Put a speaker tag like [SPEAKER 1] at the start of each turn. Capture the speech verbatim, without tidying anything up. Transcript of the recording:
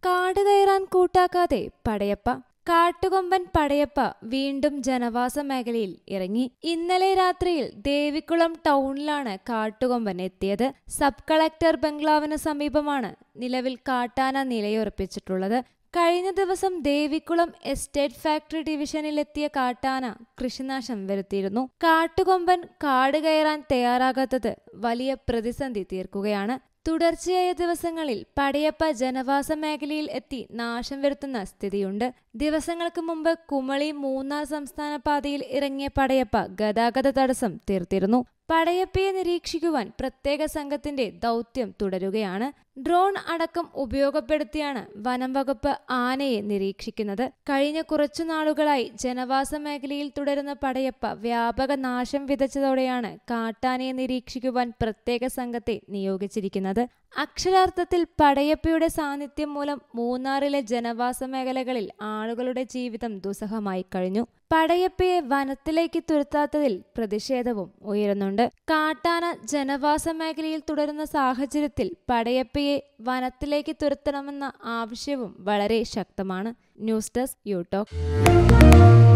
[SPEAKER 1] കാട് കയറാൻ കൂട്ടാക്കാതെ പടയപ്പ. കാട്ടുകൊമ്പൻ പടയപ്പ വീണ്ടും ജനവാസ മേഖലയിൽ ഇറങ്ങി. ഇന്നലെ രാത്രിയിൽ ദേവികുളം ടൗണിലാണ് കാട്ടുകൊമ്പൻ എത്തിയത്. സബ് കളക്ടർ ബംഗ്ലാവിന് സമീപമാണ് നിലവിൽ കാട്ടാന നിലയുറപ്പിച്ചിട്ടുള്ളത്. കഴിഞ്ഞ ദിവസം ദേവികുളം എസ്റ്റേറ്റ് ഫാക്ടറി ഡിവിഷനിലെത്തിയ കാട്ടാന കൃഷിനാശം വരുത്തിയിരുന്നു. കാട്ടുകൊമ്പൻ കാട് കയറാൻ തയ്യാറാകാത്തത് വലിയ പ്രതിസന്ധി തീർക്കുകയാണ്. തുടർച്ചയായ ദിവസങ്ങളിൽ പടയപ്പ ജനവാസ മേഖലയിൽ എത്തി നാശം വരുത്തുന്ന സ്ഥിതിയുണ്ട്. ദിവസങ്ങൾക്ക് മുമ്പ് കുമളി മൂന്നാർ സംസ്ഥാന പാതയിൽ ഇറങ്ങിയ പടയപ്പ ഗതാഗത തടസ്സം തീർത്തിരുന്നു. പടയപ്പയെ നിരീക്ഷിക്കുവാൻ പ്രത്യേക സംഘത്തിന്റെ ദൗത്യം തുടരുകയാണ്. ഡ്രോൺ അടക്കം ഉപയോഗപ്പെടുത്തിയാണ് വനം വകുപ്പ് ആനയെ നിരീക്ഷിക്കുന്നത്. കഴിഞ്ഞ കുറച്ചു നാളുകളായി ജനവാസ മേഖലയിൽ തുടരുന്ന പടയപ്പ വ്യാപക നാശം വിതച്ചതോടെയാണ് കാട്ടാനയെ നിരീക്ഷിക്കുവാൻ പ്രത്യേക സംഘത്തെ നിയോഗിച്ചിരിക്കുന്നത്. അക്ഷരാർത്ഥത്തിൽ പടയപ്പയുടെ സാന്നിധ്യം മൂലം മൂന്നാറിലെ ജനവാസ മേഖലകളിൽ ആളുകളുടെ ജീവിതം ദുസ്സഹമായി കഴിഞ്ഞു. പടയപ്പയെ വനത്തിലേക്ക് തുരത്താത്തതിൽ പ്രതിഷേധവും ഉയരുന്നുണ്ട്. കാട്ടാന ജനവാസ മേഖലയിൽ തുടരുന്ന സാഹചര്യത്തിൽ പടയപ്പയെ വനത്തിലേക്ക് തുരത്തണമെന്ന ആവശ്യവും വളരെ ശക്തമാണ്. News desk you talk.